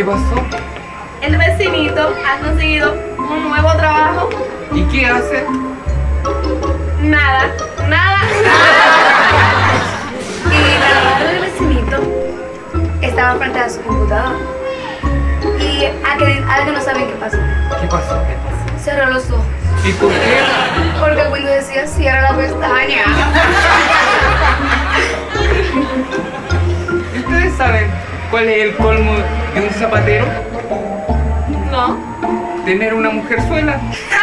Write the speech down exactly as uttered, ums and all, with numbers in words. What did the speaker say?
¿Qué pasó? El vecinito ha conseguido un nuevo trabajo. ¿Y qué hace? Nada, nada, nada. Y la lavadora del vecinito estaba frente a su computador. Y algo no saben qué pasó. ¿Qué pasó? ¿Qué pasó? Cerró los ojos. ¿Y por qué? Porque el Windows decía cierra la pestaña. ¿Ustedes saben cuál es el colmo de un zapatero? No. Tener una mujerzuela.